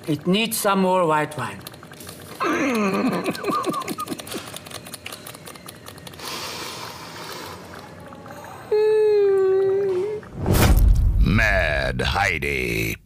It needs some more white wine. Mad Heidi.